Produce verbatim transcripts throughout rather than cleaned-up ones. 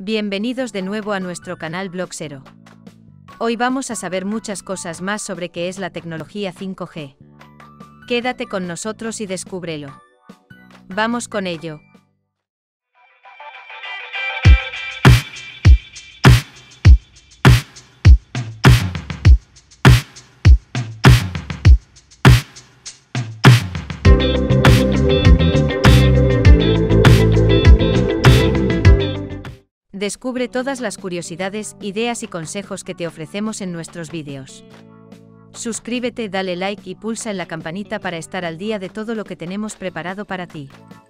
Bienvenidos de nuevo a nuestro canal Blogsero. Hoy vamos a saber muchas cosas más sobre qué es la tecnología cinco G. Quédate con nosotros y descúbrelo. Vamos con ello. Descubre todas las curiosidades, ideas y consejos que te ofrecemos en nuestros vídeos. Suscríbete, dale like y pulsa en la campanita para estar al día de todo lo que tenemos preparado para ti.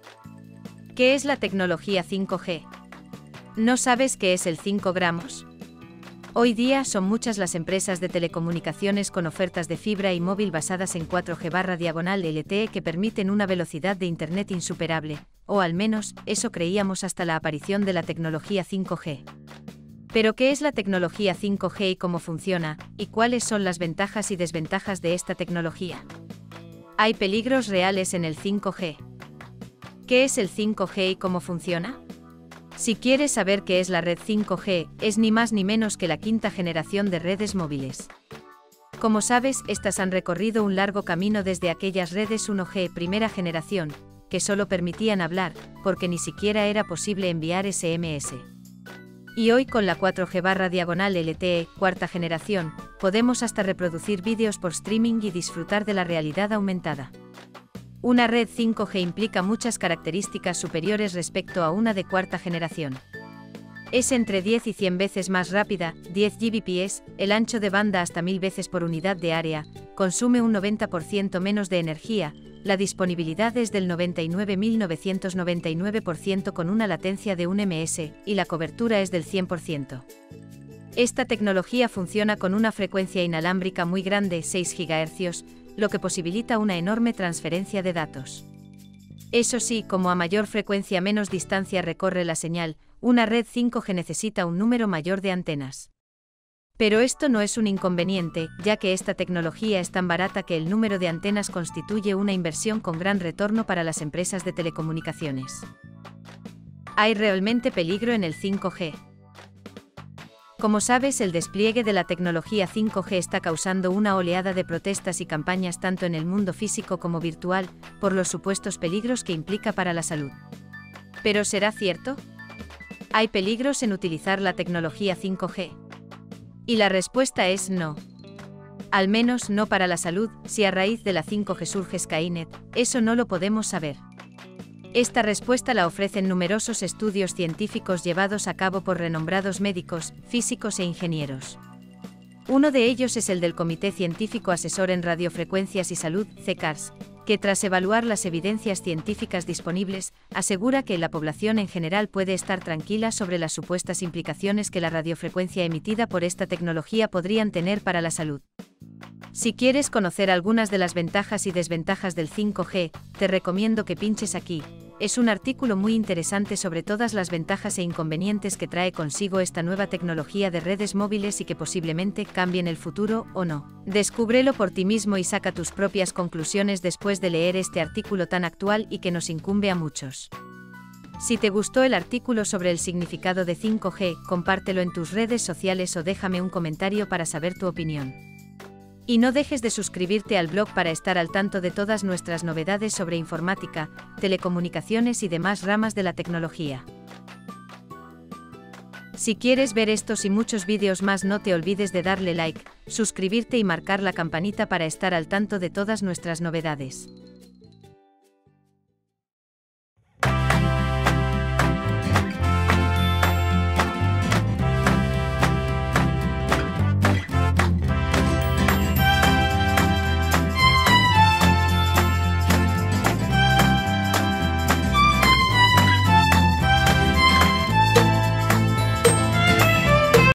¿Qué es la tecnología cinco G? ¿No sabes qué es el cinco gramos? Hoy día son muchas las empresas de telecomunicaciones con ofertas de fibra y móvil basadas en cuatro G barra diagonal L T E que permiten una velocidad de Internet insuperable, o al menos, eso creíamos hasta la aparición de la tecnología cinco G. ¿Pero qué es la tecnología cinco G y cómo funciona, y cuáles son las ventajas y desventajas de esta tecnología? ¿Hay peligros reales en el cinco G? ¿Qué es el cinco G y cómo funciona? Si quieres saber qué es la red cinco G, es ni más ni menos que la quinta generación de redes móviles. Como sabes, estas han recorrido un largo camino desde aquellas redes uno G primera generación, que solo permitían hablar, porque ni siquiera era posible enviar S M S. Y hoy con la cuatro G barra diagonal L T E, cuarta generación, podemos hasta reproducir vídeos por streaming y disfrutar de la realidad aumentada. Una red cinco G implica muchas características superiores respecto a una de cuarta generación. Es entre diez y cien veces más rápida, diez gigabits por segundo, el ancho de banda hasta mil veces por unidad de área, consume un noventa por ciento menos de energía, la disponibilidad es del noventa y nueve mil novecientos noventa y nueve por ciento con una latencia de un ms, y la cobertura es del cien por ciento. Esta tecnología funciona con una frecuencia inalámbrica muy grande, seis gigahercios, lo que posibilita una enorme transferencia de datos. Eso sí, como a mayor frecuencia menos distancia recorre la señal, una red cinco G necesita un número mayor de antenas. Pero esto no es un inconveniente, ya que esta tecnología es tan barata que el número de antenas constituye una inversión con gran retorno para las empresas de telecomunicaciones. ¿Hay realmente peligro en el cinco G? Como sabes, el despliegue de la tecnología cinco G está causando una oleada de protestas y campañas tanto en el mundo físico como virtual, por los supuestos peligros que implica para la salud. ¿Pero será cierto? ¿Hay peligros en utilizar la tecnología cinco G? Y la respuesta es no. Al menos no para la salud. Si a raíz de la cinco G surge Skynet, eso no lo podemos saber. Esta respuesta la ofrecen numerosos estudios científicos llevados a cabo por renombrados médicos, físicos e ingenieros. Uno de ellos es el del Comité Científico Asesor en Radiofrecuencias y Salud, C A R S, que tras evaluar las evidencias científicas disponibles, asegura que la población en general puede estar tranquila sobre las supuestas implicaciones que la radiofrecuencia emitida por esta tecnología podrían tener para la salud. Si quieres conocer algunas de las ventajas y desventajas del cinco G, te recomiendo que pinches aquí. Es un artículo muy interesante sobre todas las ventajas e inconvenientes que trae consigo esta nueva tecnología de redes móviles y que posiblemente cambien el futuro o no. Descúbrelo por ti mismo y saca tus propias conclusiones después de leer este artículo tan actual y que nos incumbe a muchos. Si te gustó el artículo sobre el significado de cinco G, compártelo en tus redes sociales o déjame un comentario para saber tu opinión. Y no dejes de suscribirte al blog para estar al tanto de todas nuestras novedades sobre informática, telecomunicaciones y demás ramas de la tecnología. Si quieres ver estos y muchos vídeos más, no te olvides de darle like, suscribirte y marcar la campanita para estar al tanto de todas nuestras novedades.